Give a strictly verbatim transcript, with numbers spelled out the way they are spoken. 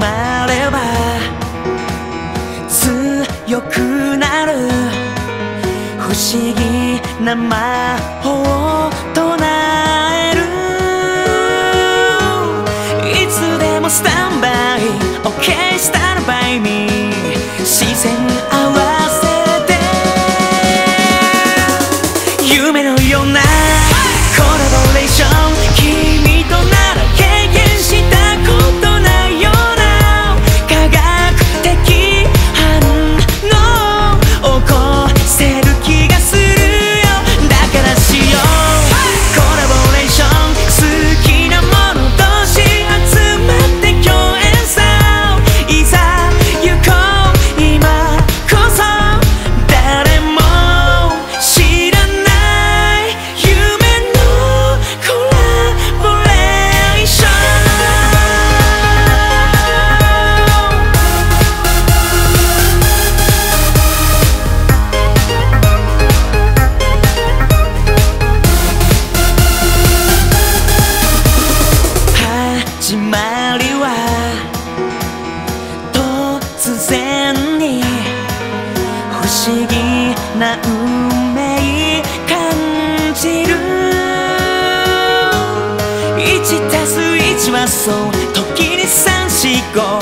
まれば強くなる不思議な魔法を唱えるいつでもスタンバイ OK スタンバイに視線合わせて夢のようなコラボレーション君となら経験したことないような科学的反応起こせる気がするよだからしようコラボレーション好きなもの同士集まって共演さいざ行こう今こそ誰も知らない夢のコラボレーション始まりは突然に不思議な運命感じるいちたすいちはそう時にさんしご